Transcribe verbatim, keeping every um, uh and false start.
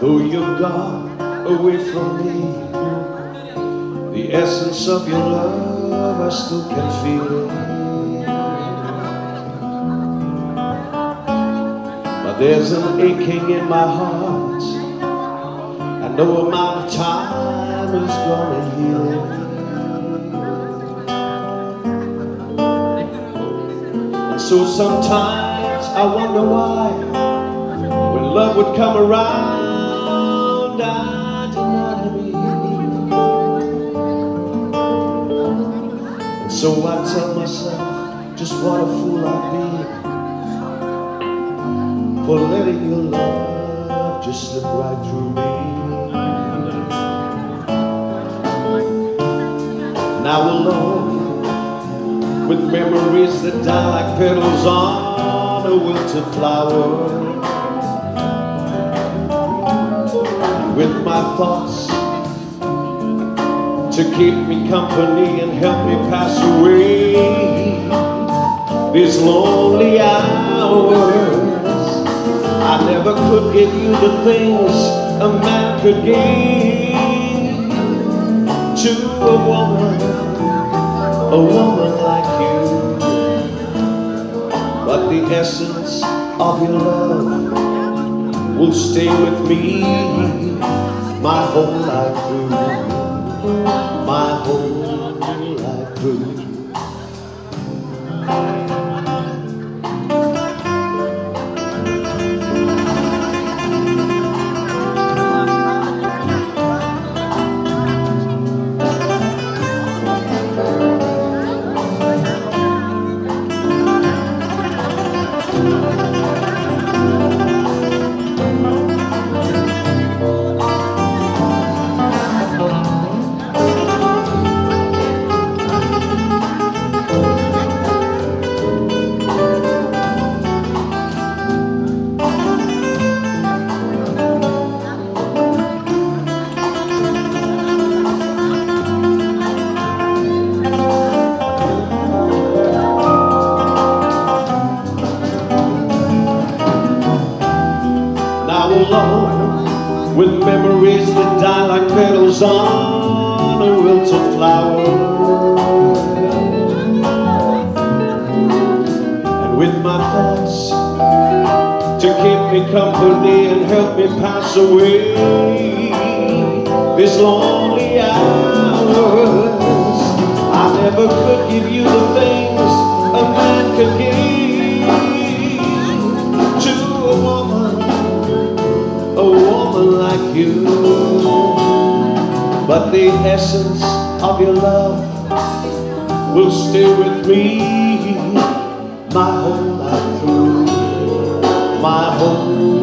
Though you've gone away from me, the essence of your love I still can feel it. But there's an aching in my heart, and no amount of time is gonna heal it. And so sometimes I wonder why, when love would come around, I denied me. And so I tell myself just what a fool I've been for letting your love just slip right through me. Now alone, with memories that die like petals on a wilted flower, with my thoughts to keep me company and help me pass away these lonely hours. I never could give you the things a man could give to a woman, a woman like you. But the essence of your love will stay with me my whole life through, my whole life through. Alone, with memories that die like petals on a wilted flower, and with my thoughts to keep me company and help me pass away these lonely hours. I never could give you the things a man could give to a woman, a woman like you. But the essence of your love will stay with me my whole life through, my whole